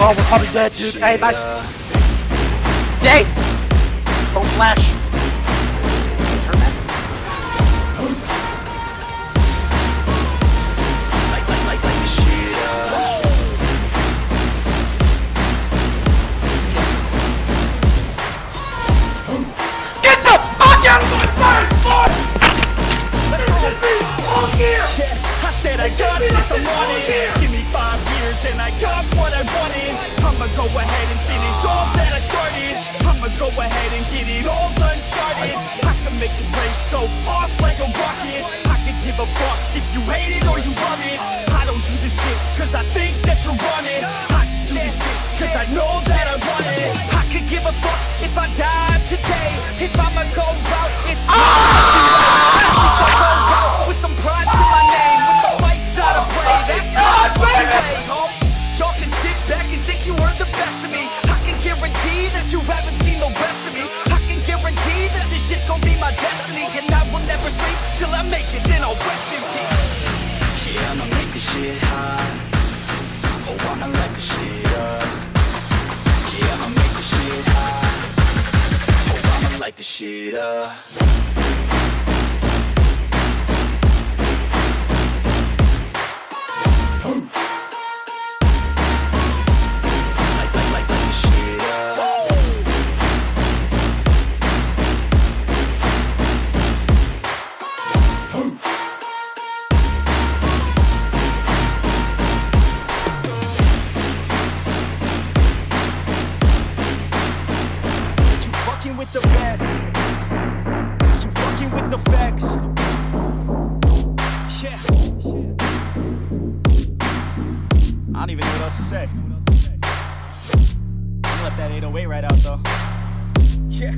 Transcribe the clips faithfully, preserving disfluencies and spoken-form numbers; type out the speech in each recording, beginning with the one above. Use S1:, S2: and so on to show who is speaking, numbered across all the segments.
S1: Oh, we're probably dead, dude. Hey, nice. Hey! Don't flash. Turn that. Like, like, like, like the shit up. Get the fuck out of my face, boy! Let's go, all gear!
S2: Yeah, I said I got this, I want it. Give me five years and I got what I wanted. I'ma go ahead and finish all that I started. I'ma go ahead and get it all uncharted. I can make this place go off like a rocket. I can give a fuck if you hate it or you love it. I don't do this shit cause I think that you're running. I just do this shit cause I know that I want it. I could give a fuck if I die today. If I'ma go out, it's ah! If I go out with some pride to my name, with the fight that I play, that's God, baby! Y'all can sit back and think you heard the best of me. I can guarantee that you haven't seen the rest of me. I can guarantee that this shit's gonna be my destiny. And I will never sleep till I make it, then I'll rest in peace.
S3: Yeah, I'ma make this shit hot. Oh, I'ma light this shit up. Yeah, I'ma make this shit hot. Oh, I'ma light this shit up.
S2: With the best, you fucking with the facts. Yeah, I don't even know what else to say. I'm gonna let that eight oh eight right out though. Yeah.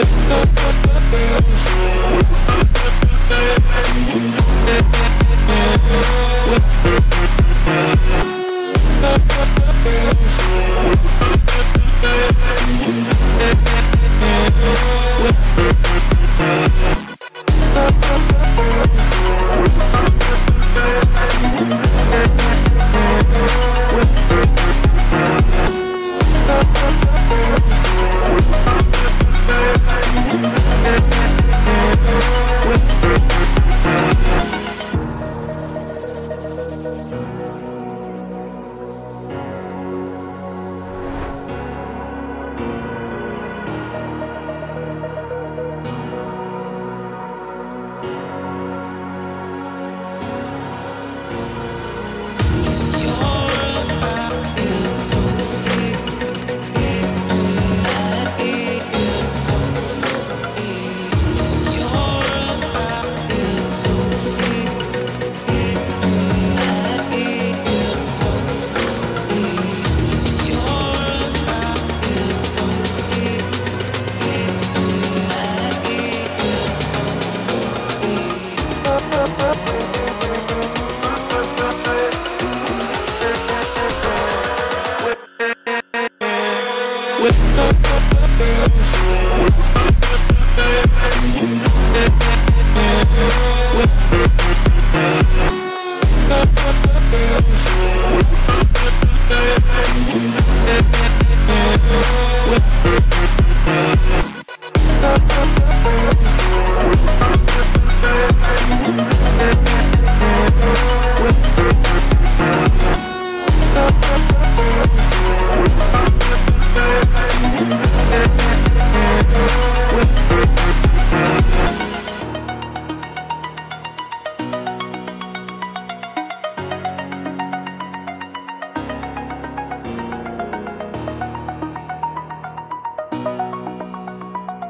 S4: We'll be right back.